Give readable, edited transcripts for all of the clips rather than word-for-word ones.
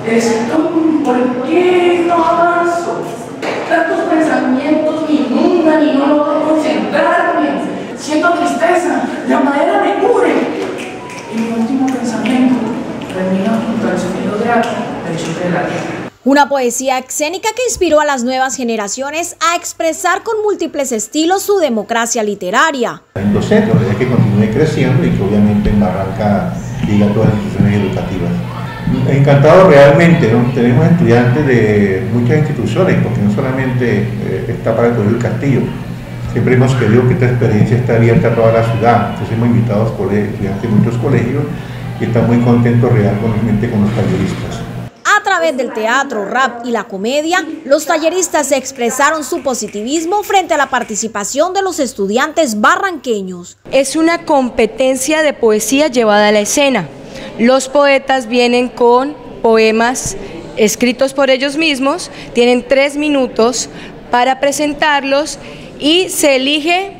¿Por qué no avanzo? Tantos pensamientos me inundan y no logro concentrarme. Siento tristeza, la madera me cubre. Y mi último pensamiento termina junto al sonido grato del choque de la tierra. Una poesía escénica que inspiró a las nuevas generaciones a expresar con múltiples estilos su democracia literaria. En docente, la idea que continúe creciendo y que obviamente en Barranca llega a todas las instituciones educativas. Encantado realmente, ¿no? Tenemos estudiantes de muchas instituciones, porque no solamente está para el Colegio del Castillo. Siempre hemos querido que esta experiencia esté abierta a toda la ciudad. Entonces hemos invitado a estudiantes de muchos colegios y están muy contentos realmente con los talleristas. A través del teatro, rap y la comedia, los talleristas expresaron su positivismo frente a la participación de los estudiantes barranqueños. Es una competencia de poesía llevada a la escena. Los poetas vienen con poemas escritos por ellos mismos, tienen 3 minutos para presentarlos y se elige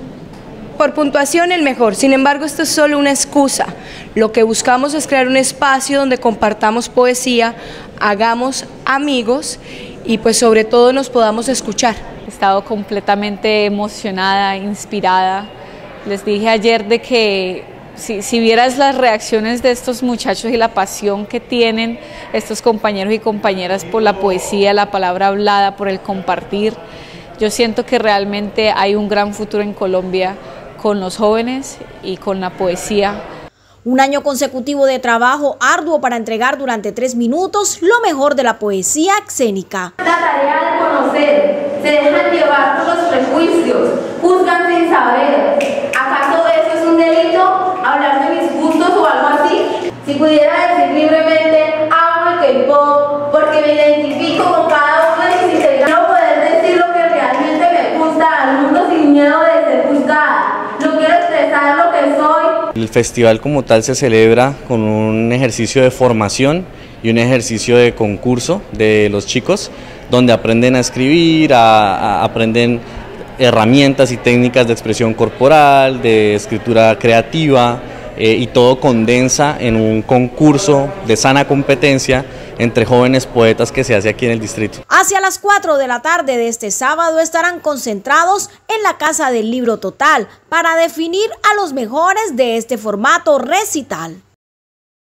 por puntuación el mejor. Sin embargo, esto es solo una excusa. Lo que buscamos es crear un espacio donde compartamos poesía, hagamos amigos y pues sobre todo nos podamos escuchar. He estado completamente emocionada, inspirada. Les dije ayer de que si vieras las reacciones de estos muchachos y la pasión que tienen estos compañeros y compañeras por la poesía, la palabra hablada, por el compartir, yo siento que realmente hay un gran futuro en Colombia con los jóvenes y con la poesía. Un año consecutivo de trabajo arduo para entregar durante 3 minutos lo mejor de la poesía escénica. La tarea de conocer, se dejan llevar por los prejuicios, juzgan sin saber. ¿Acaso eso es un delito? ¿Hablar de mis gustos o algo así? Si pudiera decir libremente, amo el K-pop porque me identifico con cada uno de mis integrantes. No poder decir lo que realmente me gusta al mundo sin miedo de ser juzgada. No quiero expresar lo que soy. El festival como tal se celebra con un ejercicio de formación y un ejercicio de concurso de los chicos, donde aprenden a escribir, aprenden herramientas y técnicas de expresión corporal, de escritura creativa, y todo condensa en un concurso de sana competencia entre jóvenes poetas que se hace aquí en el distrito. Hacia las 4 de la tarde de este sábado estarán concentrados en la Casa del Libro Total para definir a los mejores de este formato recital.